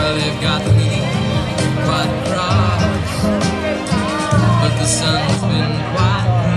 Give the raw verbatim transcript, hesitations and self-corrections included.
Well, they've got me quite cross, but the sun's been quite